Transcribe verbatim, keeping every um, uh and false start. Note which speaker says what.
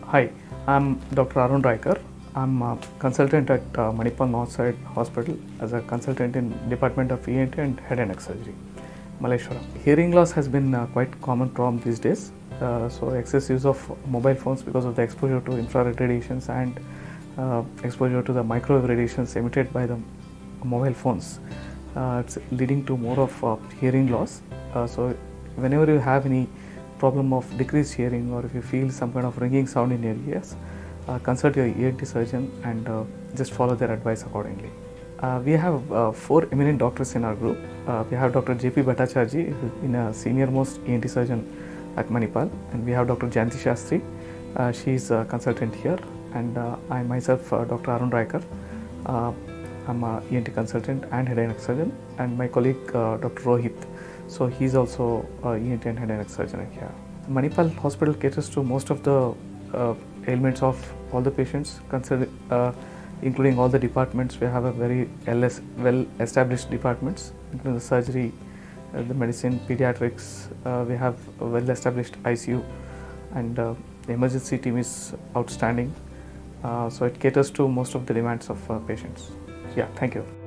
Speaker 1: Hi, I'm Doctor Arun Raikar. I'm a consultant at uh, Manipal Northside Hospital as a consultant in Department of E N T and Head and Neck Surgery, Malaysia. Hearing loss has been uh, quite common problem these days. Uh, so excess use of mobile phones because of the exposure to infrared radiations and uh, exposure to the microwave radiations emitted by the mobile phones. Uh, it's leading to more of uh, hearing loss. Uh, so whenever you have any problem of decreased hearing, or if you feel some kind of ringing sound in your ears, uh, consult your E N T surgeon and uh, just follow their advice accordingly. Uh, we have uh, four eminent doctors in our group. Uh, we have Doctor J P Bhattacharjee, in a senior most E N T surgeon at Manipal, and we have Doctor Janti Shastri. Uh, she is a consultant here, and uh, I myself, uh, Doctor Arun Raikar. Uh, I'm a E N T consultant and head and neck surgeon, and my colleague uh, Doctor Rohit. So he's also a E N T and head and neck surgeon here. Manipal Hospital caters to most of the uh, ailments of all the patients, consider, uh, including all the departments. We have a very well-established departments, including the surgery, uh, the medicine, pediatrics. Uh, we have a well-established I C U, and uh, the emergency team is outstanding. Uh, so it caters to most of the demands of uh, patients. Yeah, thank you.